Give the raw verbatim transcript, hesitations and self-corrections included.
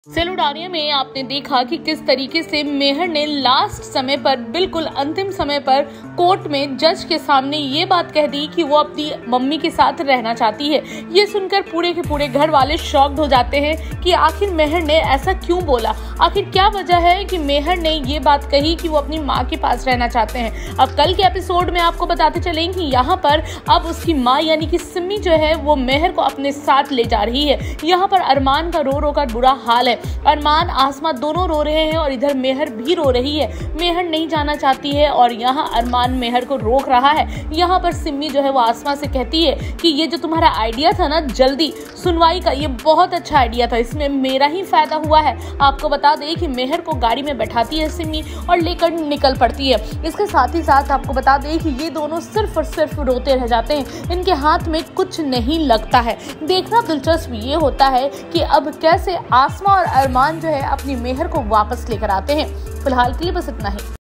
सेलुडारिया में आपने देखा कि किस तरीके से मेहर ने लास्ट समय पर, बिल्कुल अंतिम समय पर कोर्ट में जज के सामने ये बात कह दी कि वो अपनी मम्मी के साथ रहना चाहती है। ये सुनकर पूरे के पूरे घर वाले शॉक्ड हो जाते हैं कि आखिर मेहर ने ऐसा क्यों बोला, आखिर क्या वजह है कि मेहर ने ये बात कही कि वो अपनी माँ के पास रहना चाहते हैं। अब कल के एपिसोड में आपको बताते चलें कि यहाँ पर अब उसकी माँ यानी कि सिम्मी जो है वो मेहर को अपने साथ ले जा रही है। यहाँ पर अरमान का रो रो कर बुरा हाल है। अरमान आसमा दोनों रो रहे हैं और इधर मेहर भी रो रही है। मेहर नहीं जाना चाहती है और यहाँ अरमान मेहर को रोक रहा है। यहाँ पर सिम्मी जो है वो आसमा से कहती है कि ये जो तुम्हारा आइडिया था ना जल्दी सुनवाई का, ये बहुत अच्छा आइडिया था, इसमें मेरा ही फायदा हुआ है। आपको बता दें कि मेहर को गाड़ी में बैठाती है सिम्मी और लेकर निकल पड़ती है। इसके साथ ही साथ आपको बता दें कि ये दोनों सिर्फ और सिर्फ रोते रह जाते हैं, इनके हाथ में कुछ नहीं लगता है। देखना दिलचस्प ये होता है कि अब कैसे आसमा और अरमान जो है अपनी मेहर को वापस लेकर आते हैं। फिलहाल के लिए बस इतना ही।